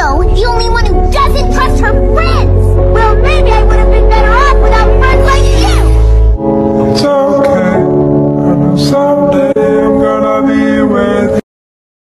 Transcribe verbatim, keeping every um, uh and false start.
Also, the only one who doesn't trust her friends!